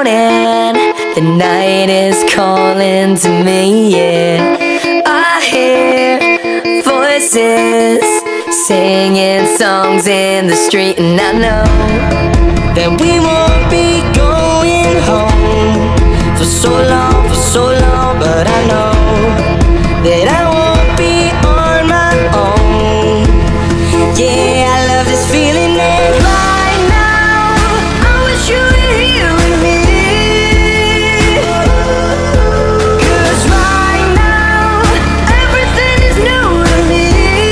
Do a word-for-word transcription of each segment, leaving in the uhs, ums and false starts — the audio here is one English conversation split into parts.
morning, the night is calling to me, yeah. I hear voices singing songs in the street, and I know that we won't be going home for so long, for so long. But I know that I won't be on my own. Yeah, I love this feeling, and right now I wish you were here with me. 'Cause right now everything is new to me.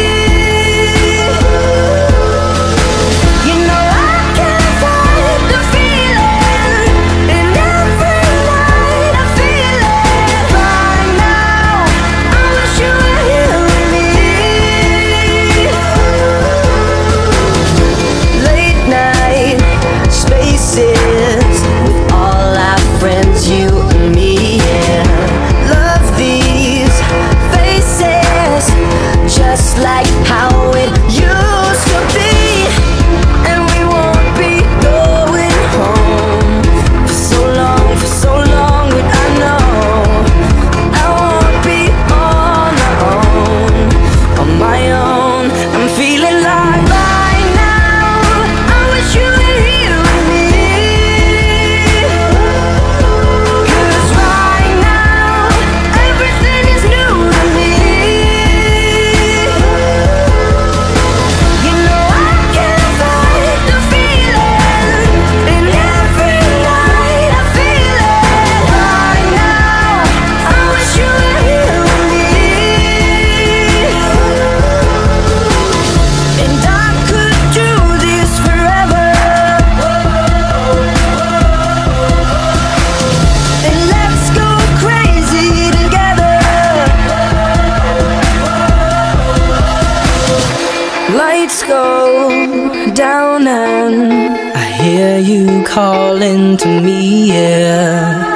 You know I can't fight the feeling, and every night I feel it. Right now I wish you were here with me. Late night spaces with all our friends, you and me, yeah. Love these faces, just like how it used to be. And we won't be going home for so long, for so long. But I know I won't be on my own, on my own. I'm feeling like right now I wish you were here with me. 'Cause right now everything is new to me. You know I can't fight the feeling, and every night I feel it. Right now I wish you were here with me. And I could do this forever, and let's go crazy together. Lights go down and I hear you calling to me, yeah.